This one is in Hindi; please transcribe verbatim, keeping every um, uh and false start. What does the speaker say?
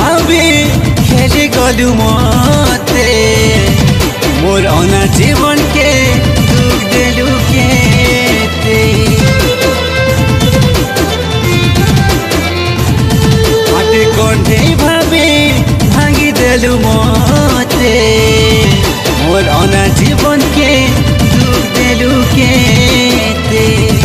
भाभी खेली गलु मते मोर अना जीवन के दुख देलु केते हाटे कंठे भाभी भांगी देलु मते मोर अना जीवन के दुख देलु केते।